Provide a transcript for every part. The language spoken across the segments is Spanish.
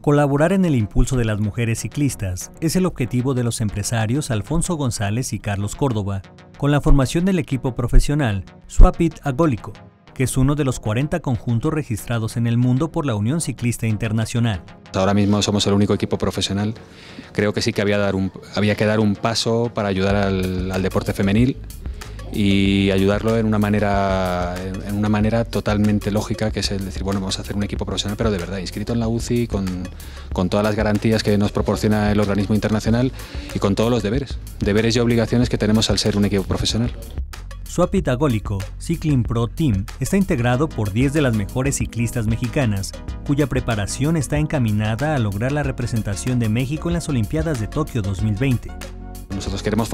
Colaborar en el impulso de las mujeres ciclistas es el objetivo de los empresarios Alfonso González y Carlos Córdoba, con la formación del equipo profesional Swapit Agólico, que es uno de los 40 conjuntos registrados en el mundo por la Unión Ciclista Internacional. Ahora mismo somos el único equipo profesional. Creo que sí que había que dar un paso para ayudar al deporte femenil y ayudarlo en una manera totalmente lógica, que es el decir, bueno, vamos a hacer un equipo profesional, pero de verdad, inscrito en la UCI, con todas las garantías que nos proporciona el organismo internacional y con todos los deberes y obligaciones que tenemos al ser un equipo profesional. Swapit Agólico Cycling Pro Team está integrado por 10 de las mejores ciclistas mexicanas, cuya preparación está encaminada a lograr la representación de México en las Olimpiadas de Tokio 2020. Nosotros queremos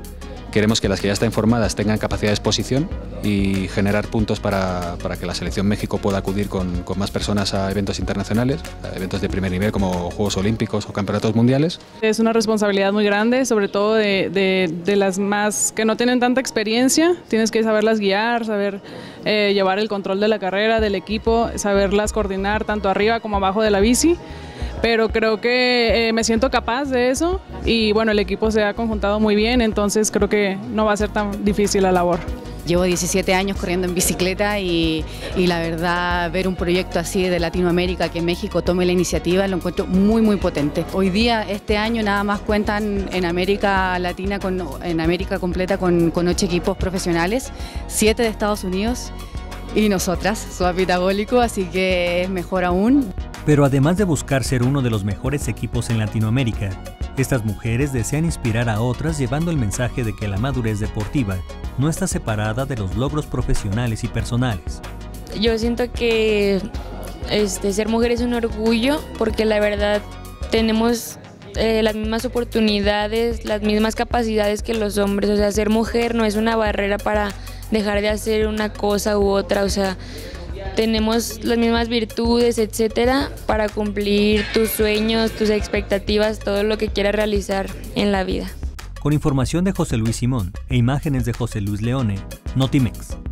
que las que ya están formadas tengan capacidad de exposición y generar puntos para que la Selección México pueda acudir con más personas a eventos internacionales, a eventos de primer nivel como Juegos Olímpicos o Campeonatos Mundiales. Es una responsabilidad muy grande, sobre todo de las más que no tienen tanta experiencia. Tienes que saberlas guiar, saber llevar el control de la carrera, del equipo, saberlas coordinar tanto arriba como abajo de la bici. Pero creo que me siento capaz de eso y bueno, el equipo se ha conjuntado muy bien, entonces creo que no va a ser tan difícil la labor. Llevo 17 años corriendo en bicicleta y la verdad ver un proyecto así de Latinoamérica, que México tome la iniciativa, lo encuentro muy potente. Hoy día, este año nada más cuentan en América Latina, en América completa con 8 equipos profesionales, 7 de Estados Unidos y nosotras, Swapit Agólico, así que es mejor aún. Pero además de buscar ser uno de los mejores equipos en Latinoamérica, estas mujeres desean inspirar a otras llevando el mensaje de que la madurez deportiva no está separada de los logros profesionales y personales. Yo siento que ser mujer es un orgullo porque la verdad tenemos las mismas oportunidades, las mismas capacidades que los hombres. O sea, ser mujer no es una barrera para dejar de hacer una cosa u otra, o sea, tenemos las mismas virtudes, etcétera, para cumplir tus sueños, tus expectativas, todo lo que quieras realizar en la vida. Con información de José Luis Simón e imágenes de José Luis Leone, Notimex.